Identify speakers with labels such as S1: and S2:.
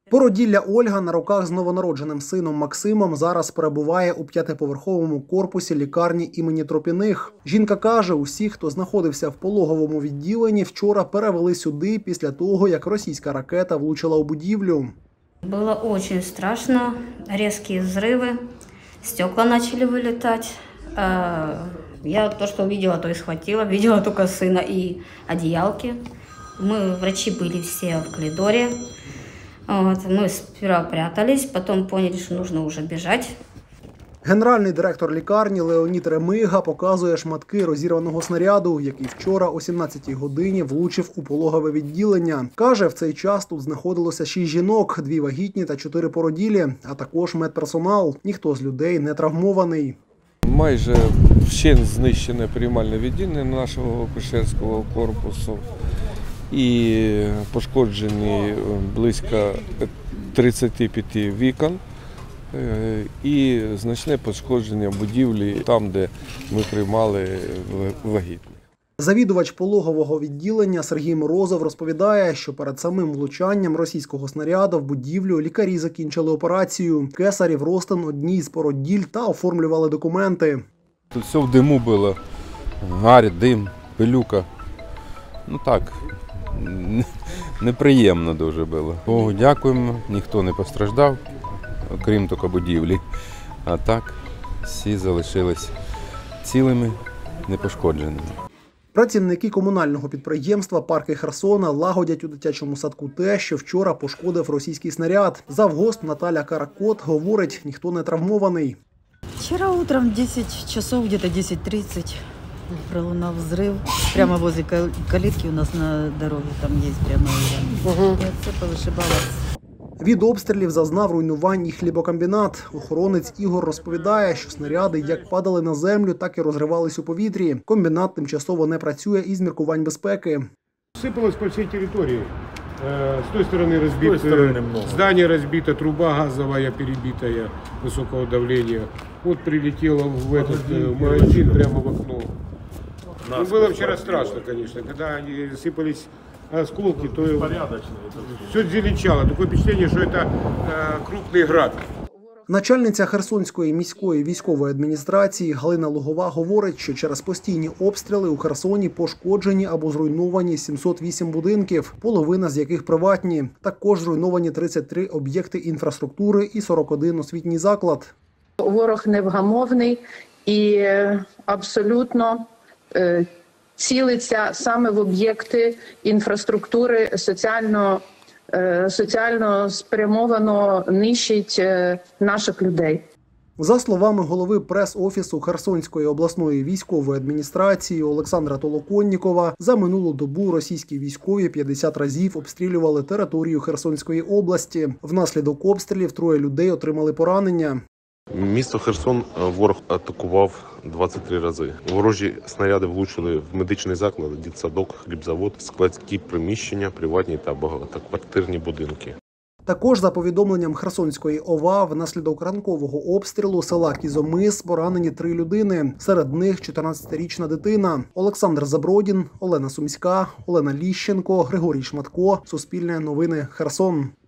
S1: Породілля Ольга на руках з новонародженим сином Максимом зараз перебуває у 5-поверховому корпусі лікарні імені Тропіних. Жінка каже, усіх, хто знаходився в пологовому відділенні, вчора перевели сюди після того, як російська ракета влучила у будівлю.
S2: Было очень страшно, резкие взрывы, стекла начали вылетать. Я то, что увидела, то и схватила. Видела только сына и одеялки. Мы, врачи, были все в коридоре. Мы сперва прятались, потом поняли, что нужно уже бежать.
S1: Генеральний директор лікарні Леонід Ремига показує шматки розірваного снаряду, який вчора о 17-й годині влучив у пологове відділення. Каже, в цей час тут знаходилося 6 жінок, 2 вагітні та 4 породілі, а також медперсонал. Ніхто з людей не травмований.
S3: Майже вщент знищене приймальне відділення нашого акушерського корпусу і пошкоджені близько 35 вікон і значне пошкодження будівлі там, де ми приймали вагітних.
S1: Завідувач пологового відділення Сергій Морозов розповідає, що перед самим влучанням російського снаряду в будівлю лікарі закінчили операцію. Кесарів, розтин одній з породіль та оформлювали документи.
S4: Тут все в диму було, гарь, дим, пилюка. Ну так, неприємно дуже було. Богу дякуємо, ніхто не постраждав, окрім тільки будівлі. А так всі залишились цілими, непошкодженими.
S1: Працівники комунального підприємства «Парки Херсона» лагодять у дитячому садку те, що вчора пошкодив російський снаряд. Завгосп Наталя Каракот говорить, ніхто не травмований.
S5: Вчера утром 10 часов, где-то 10:30, пролунал взрыв. Прямо возле калитки у нас на дороге, там есть прямо. И це повишибалось.
S1: Від обстрілів зазнав руйнувань і хлібокомбінат. Охоронець Ігор розповідає, що снаряди як падали на землю, так і розривались у повітрі. Комбінат тимчасово не працює із міркувань безпеки.
S6: Сыпалось по всей территории. С той стороны разбито, здание разбито, труба газовая перебитая высокого давления. Вот прилетело в этот магазин прямо в окно. Ну, было вчера страшно, конечно. Когда они сыпались осколки, то все зеленчало. Такое впечатление, что это крупный град.
S1: Начальниця Херсонської міської військової адміністрації Галина Лугова говорить, що через постійні обстріли у Херсоні пошкоджені або зруйновані 708 будинків, половина з яких приватні. Також зруйновані 33 об'єкти інфраструктури і 41 освітній заклад.
S7: Ворог невгамовний і абсолютно цілиться саме в об'єкти інфраструктури, соціально спрямовано нищить наших людей.
S1: За словами голови прес-офісу Херсонської обласної військової адміністрації Олександра Толоконнікова, за минулу добу російські військові 50 разів обстрілювали територію Херсонської області. Внаслідок обстрілів 3 людей отримали поранення.
S8: Місто Херсон ворог атакував 23 рази. Ворожі снаряди влучили в медичний заклад, дитсадок, хлібзавод, складські приміщення, приватні та багатоквартирні будинки.
S1: Також, за повідомленням Херсонської ОВА, внаслідок ранкового обстрілу села Кізомис поранені 3 людини. Серед них 14-річна дитина. Олександр Забродін, Олена Сумська, Олена Ліщенко, Григорій Шматко. Суспільне новини. Херсон.